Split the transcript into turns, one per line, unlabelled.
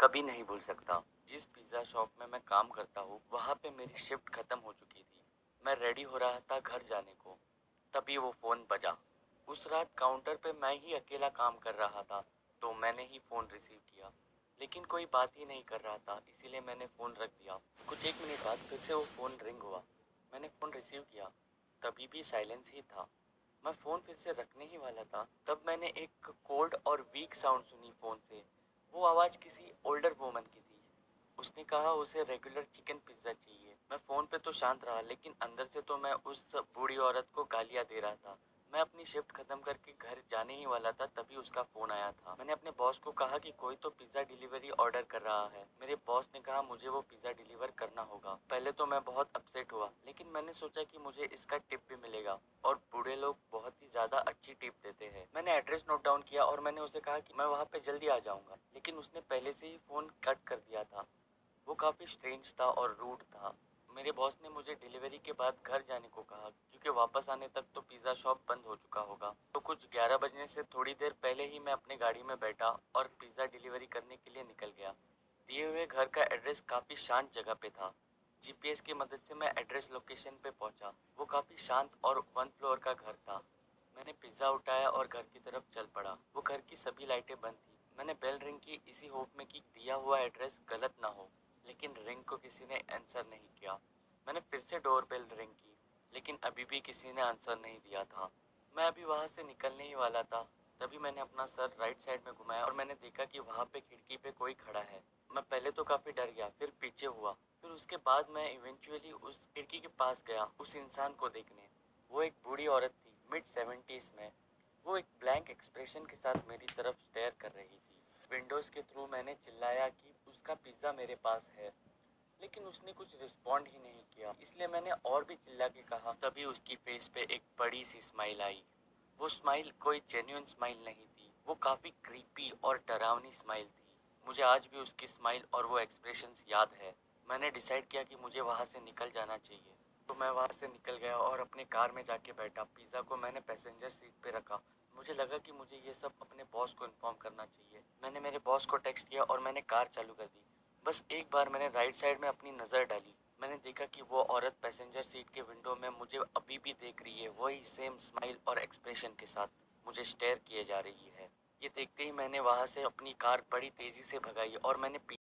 कभी नहीं भूल सकता। जिस पिज़्ज़ा शॉप में मैं काम करता हूँ वहाँ पे मेरी शिफ्ट खत्म हो चुकी थी। मैं रेडी हो रहा था घर जाने को, तभी वो फ़ोन बजा। उस रात काउंटर पे मैं ही अकेला काम कर रहा था, तो मैंने ही फ़ोन रिसीव किया। लेकिन कोई बात ही नहीं कर रहा था, इसीलिए मैंने फ़ोन रख दिया। कुछ एक मिनट बाद फिर से वो फ़ोन रिंग हुआ। मैंने फ़ोन रिसीव किया, तभी भी साइलेंस ही था। मैं फ़ोन फिर से रखने ही वाला था, तब मैंने एक कोल्ड और वीक साउंड सुनी फ़ोन से। वो आवाज़ किसी ओल्डर वुमन की थी। उसने कहा उसे रेगुलर चिकन पिज़्ज़ा चाहिए। मैं फ़ोन पे तो शांत रहा, लेकिन अंदर से तो मैं उस बूढ़ी औरत को गालियाँ दे रहा था। मैं अपनी शिफ्ट खत्म करके घर जाने ही वाला था, तभी उसका फ़ोन आया था। मैंने अपने बॉस को कहा कि कोई तो पिज़्ज़ा डिलीवरी ऑर्डर कर रहा है। मेरे बॉस ने कहा मुझे वो पिज़्ज़ा डिलीवर करना होगा। पहले तो मैं बहुत अपसेट हुआ, लेकिन मैंने सोचा कि मुझे इसका टिप भी मिलेगा, और बूढ़े लोग बहुत ही ज़्यादा अच्छी टिप देते हैं। मैंने एड्रेस नोट डाउन किया और मैंने उसे कहा कि मैं वहाँ पे जल्दी आ जाऊँगा, लेकिन उसने पहले से ही फ़ोन कट कर दिया था। वो काफ़ी स्ट्रेंज था और रूड था। मेरे बॉस ने मुझे डिलीवरी के बाद घर जाने को कहा, क्योंकि वापस आने तक तो पिज़्ज़ा शॉप बंद हो चुका होगा। तो कुछ 11 बजने से थोड़ी देर पहले ही मैं अपनी गाड़ी में बैठा और पिज़्ज़ा डिलीवरी करने के लिए निकल गया। दिए हुए घर का एड्रेस काफ़ी शांत जगह पे था। जीपीएस की मदद से मैं एड्रेस लोकेशन पे पहुंचा। वो काफ़ी शांत और 1 फ्लोर का घर था। मैंने पिज़्ज़ा उठाया और घर की तरफ चल पड़ा। वो घर की सभी लाइटें बंद थी। मैंने बेल रिंग की, इसी होप में कि दिया हुआ एड्रेस गलत ना हो, लेकिन रिंग को किसी ने आंसर नहीं किया। मैंने फिर से डोर बेल रिंग की, लेकिन अभी भी किसी ने आंसर नहीं दिया था। मैं अभी वहाँ से निकलने ही वाला था, तभी मैंने अपना सर राइट साइड में घुमाया और मैंने देखा कि वहाँ पे खिड़की पे कोई खड़ा है। मैं पहले तो काफ़ी डर गया, फिर पीछे हुआ, फिर उसके बाद मैं इवेंचुअली उस खिड़की के पास गया उस इंसान को देखने। वो एक बूढ़ी औरत थी, मिड 70s में। वो एक ब्लैंक एक्सप्रेशन के साथ मेरी तरफ स्टेयर कर रही थी। विंडोज के थ्रू मैंने चिल्लाया कि उसका पिज़्ज़ा मेरे पास है, लेकिन उसने कुछ रिस्पॉन्ड ही नहीं किया। इसलिए मैंने और भी चिल्ला के कहा। तभी उसकी फेस पे एक बड़ी सी स्माइल आई। वो स्माइल कोई जेन्युइन स्माइल नहीं थी, वो काफ़ी क्रीपी और डरावनी स्माइल थी। मुझे आज भी उसकी स्माइल और वो एक्सप्रेशंस याद है। मैंने डिसाइड किया कि मुझे वहाँ से निकल जाना चाहिए, तो मैं वहाँ से निकल गया और अपने कार में जाके बैठा। पिज़्ज़ा को मैंने पैसेंजर सीट पे रखा। मुझे लगा कि मुझे ये सब अपने बॉस को इन्फॉर्म करना चाहिए। मैंने मेरे बॉस को टेक्स्ट किया और मैंने कार चालू कर दी। बस एक बार मैंने राइट साइड में अपनी नज़र डाली। मैंने देखा कि वो औरत पैसेंजर सीट के विंडो में मुझे अभी भी देख रही है, वही सेम स्माइल और एक्सप्रेशन के साथ मुझे स्टेयर किए जा रही है। ये देखते ही मैंने वहाँ से अपनी कार बड़ी तेज़ी से भगाई और मैंने